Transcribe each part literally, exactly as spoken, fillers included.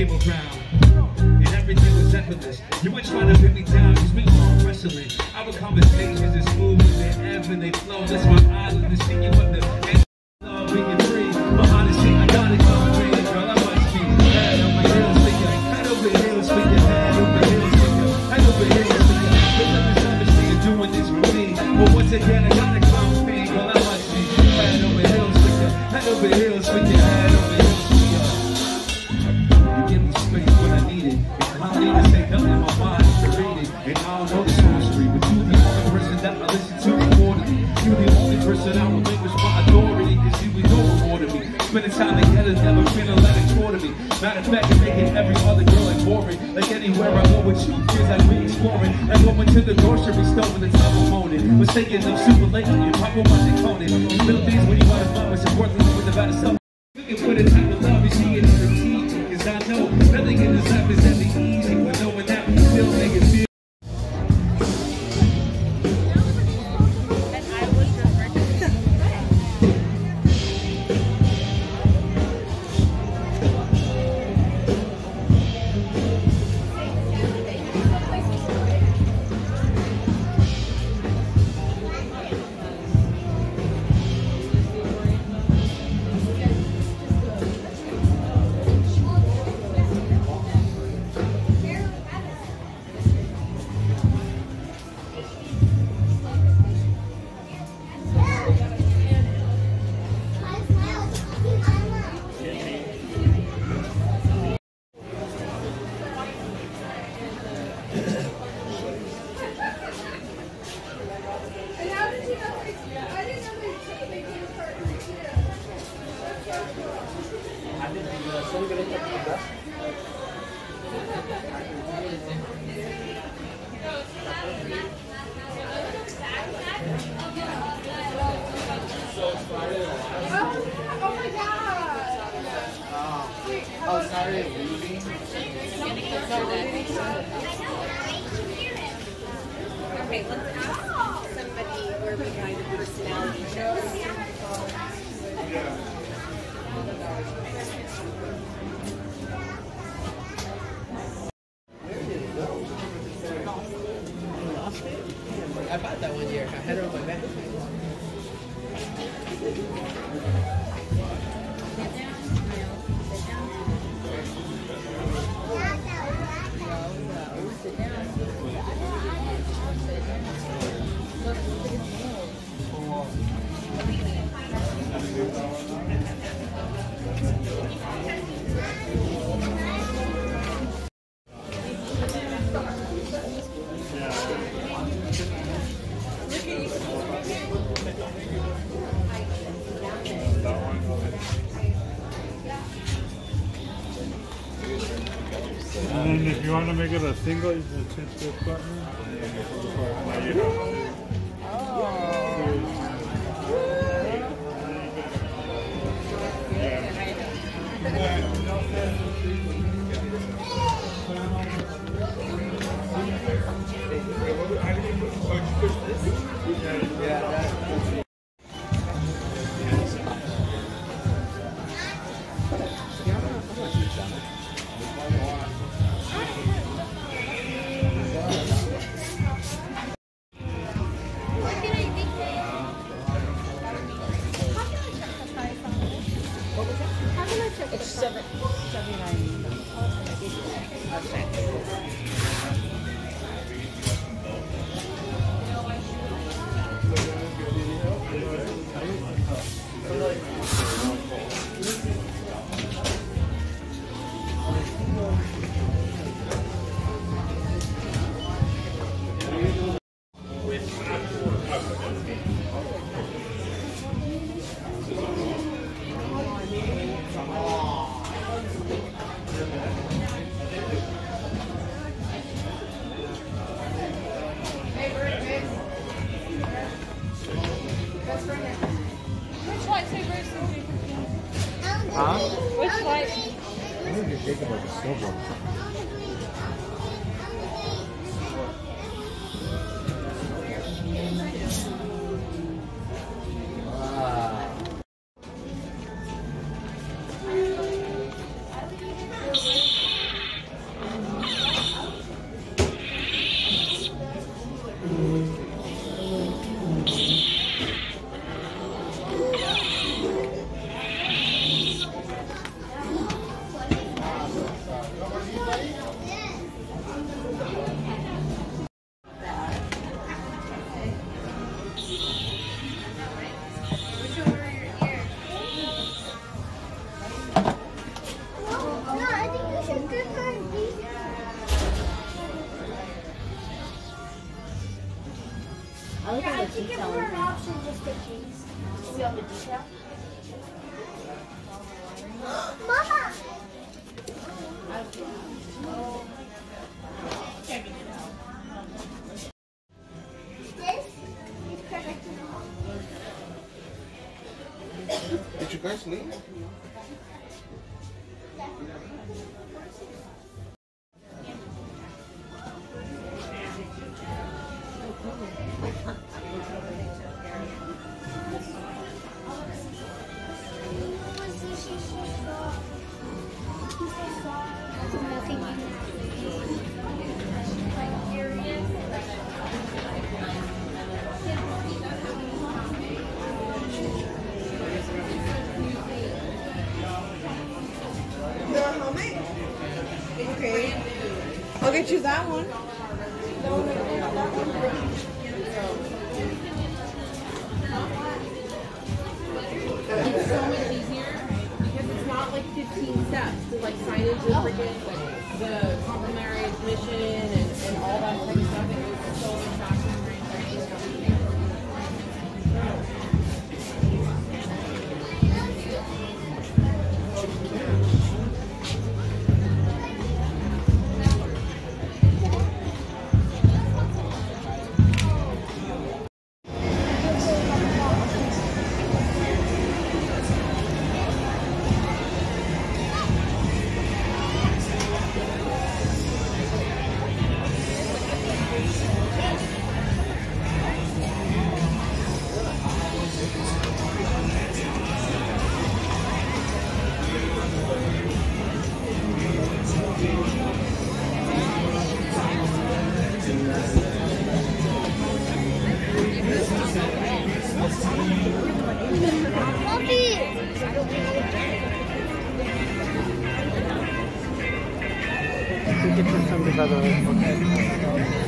came around. And everything was effortless. You were trying to pin me down, cause we were wrestling. Our conversations as smooth as they ebb and they flow. That's my island to see you up there. Love being free. But honestly, I gotta come free. Girl, I must be head over heels for you. Head over heels for you. Head over heels for you. Head over heels for you. But let me understand you're doing this for me. But once again, I gotta come free. Girl, I must be head over heels for you. Head over heels for you. Head over heels for you. You give me space when I need it. And I don't need to say nothing in my mind to read it. And I don't know the sorcery, but you're the only person that I listen to quarterly. You're the only person I relinquish my authority, cause you ignore rewarded me. Spending time together, never feeling like a tour to me. Matter of fact, you're making every other girl like boring. Like anywhere I go with you, feels like we exploring. Like going to the grocery store with the top of morning. Mistaken them super late, you pop up on the corner. You feel things when you want to fuck, it's worthless with the better stuff. Looking for the type of love you see it in the teeth. Cause I know nothing in this life is ever easy. But knowing that we still make it feel. Oh, sorry, leaving. Okay, let's ask somebody where we find a personality shows. I bought that one year. I had it on my back. And then if you want to make it a single, you just hit this button. Now you know. It's seven, seventy-nine. Huh? Which light? I think you're thinking about the silver. Wow. I like Yeah, all I the think if detail. we're an option, just the cheese. See all the detail? Mama! This is perfect. Did you guys leave? Okay. I'll get you that one. It's so much easier because it's not like fifteen steps. So like signage is freaking like the complimentary admission and, and all that kind of stuff. It's so much faster and right We can put some together. Okay.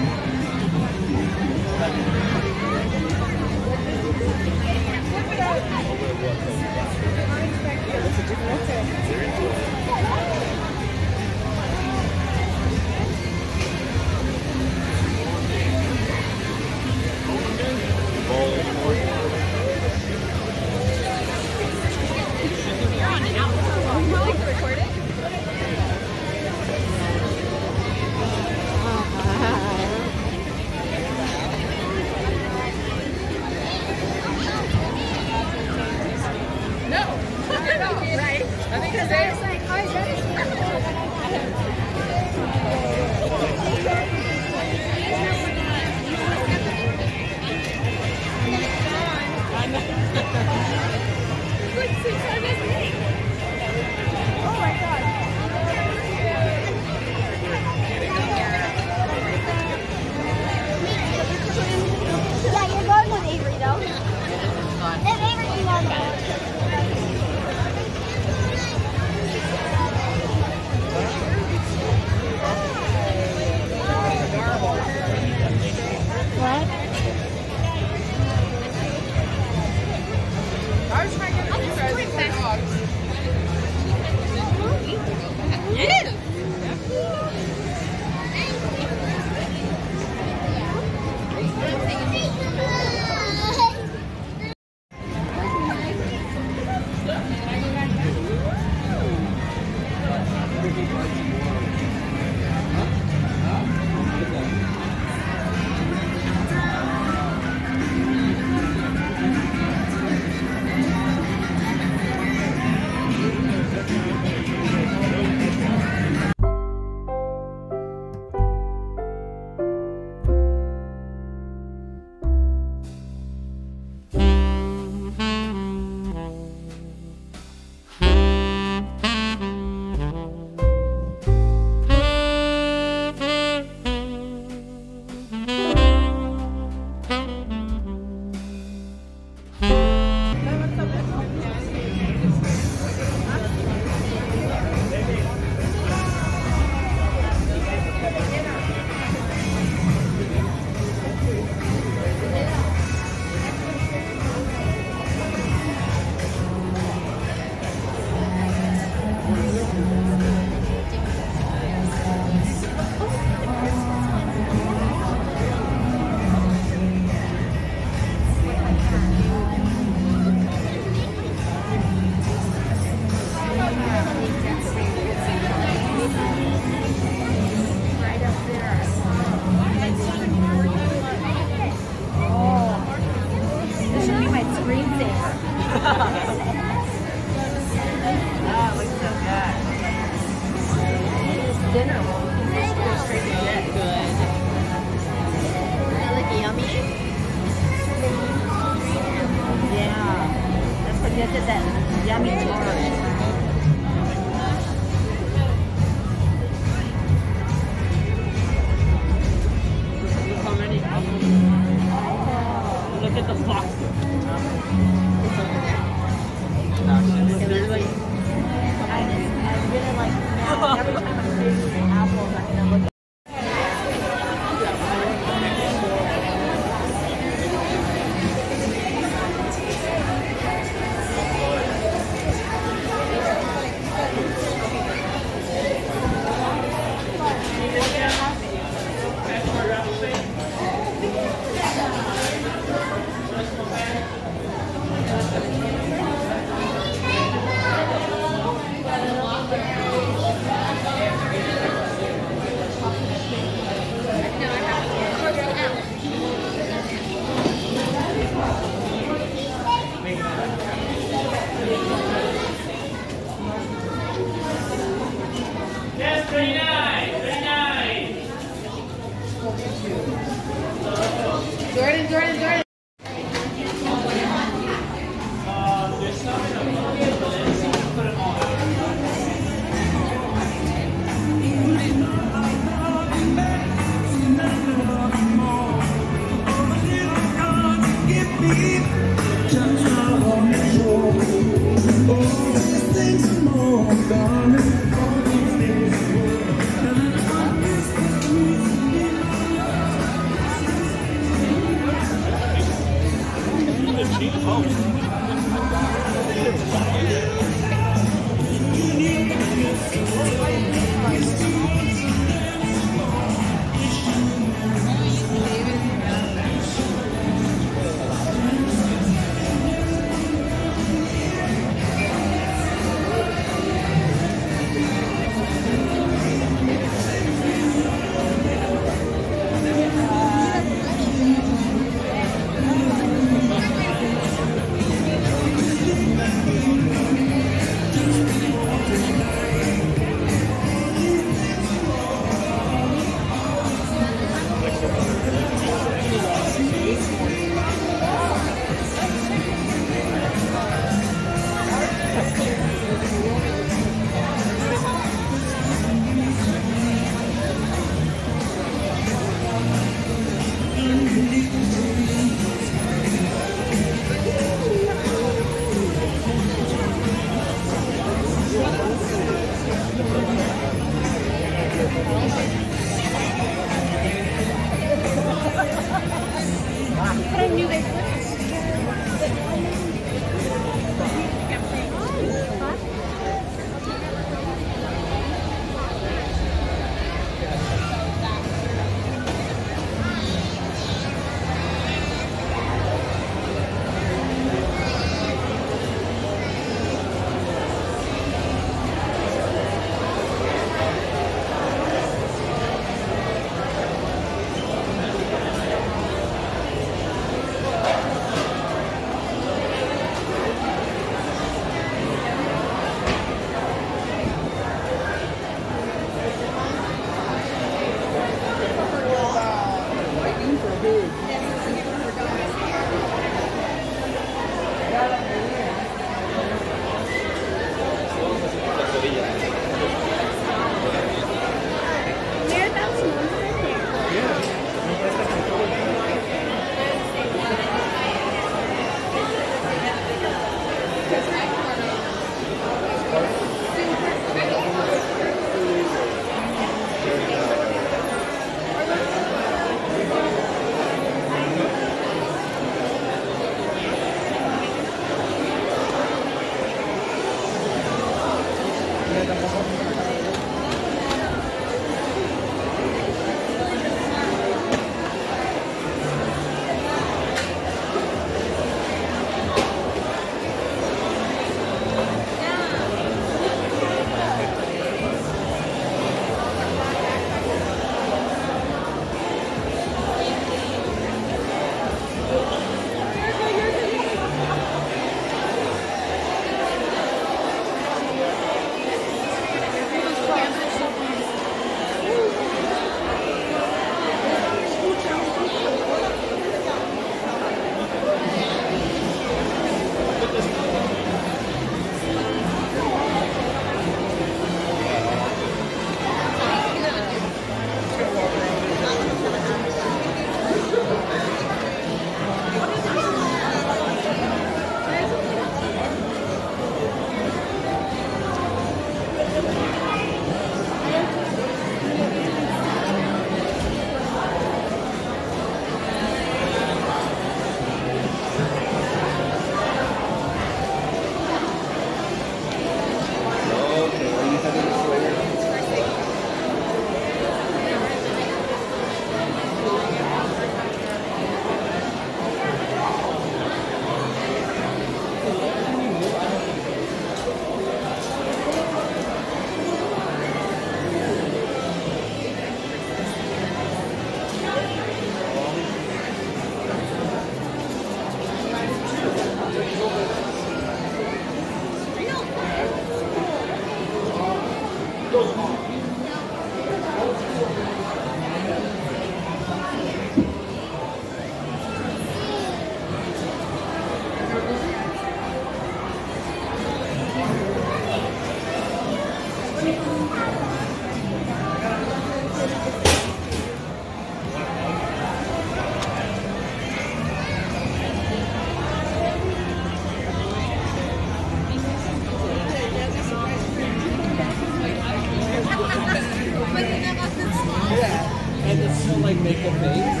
don't like make a face.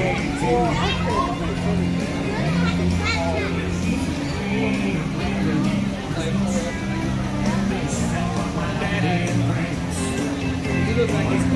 You look like it's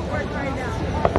work right now.